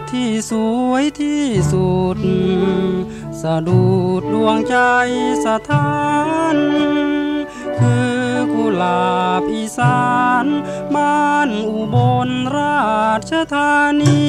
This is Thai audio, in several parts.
ที่สวยที่สุดสะดุดดวงใจสถานคือกุหลาบอีสานบ้านอุบลราชธานี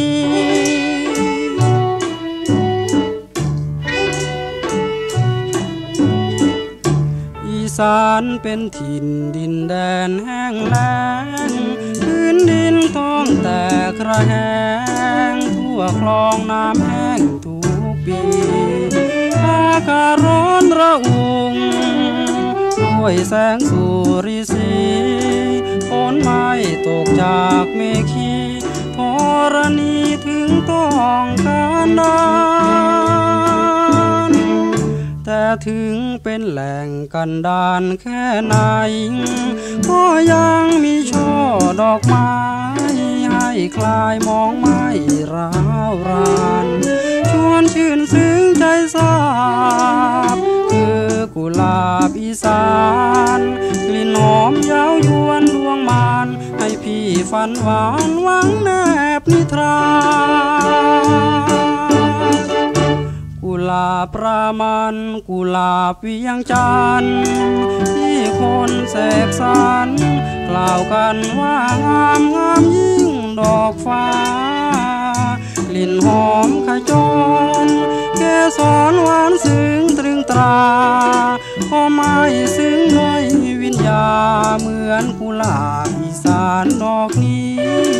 อีสานเป็นถิ่นดินแดนแห้งแล้งพื้นดินท้องแตกระแหงทั่วคลองน้ำแห้งทุกปีอากาศร้อนระอุด้วยแสงสุริสีฝนไม่ตกจากเมฆีธรณีถึงต้องการน้ำแต่ถึงเป็นแหล่งกันดารแค่ไหนก็ยังมีช่อดอกไม้ให้คลายมองไม่ร้าวรานชวนชื่นซึ้งใจซาบคือกุหลาบอีสานกลิ่นหอมเย้ายวนดวงมานให้พี่ฝันหวานหวังแนบนิทรากุหลาบประมันกุหลาบเวียงจันทร์ที่คนเสกสรรกล่าวกันว่างามงามยิ่งดอกฟ้ากลิ่นหอมขจรเกสรหวานซึ้งตรึงตราก็ไม่ซึ้งด้วยวิญญาเหมือนกุหลาบอีสานดอกนี้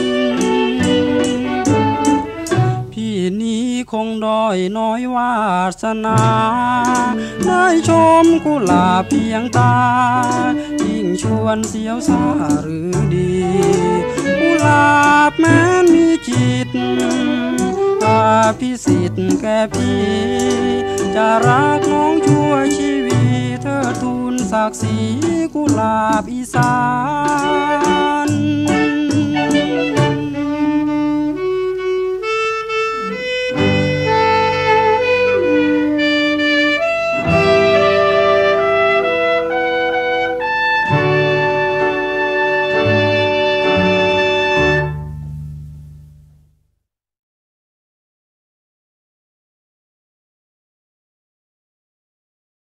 พี่นี้คงด้อยน้อยวาสนาได้ชมกุหลาบเพียงตายิ่งชวนเสียวซาหรือดีกุหลาบแม้นมีจิตพิสิทธิ์แก่พี่จะรักน้องชั่วชีวิตเธอทูลศักดิ์ศรีกุหลาบอีสาน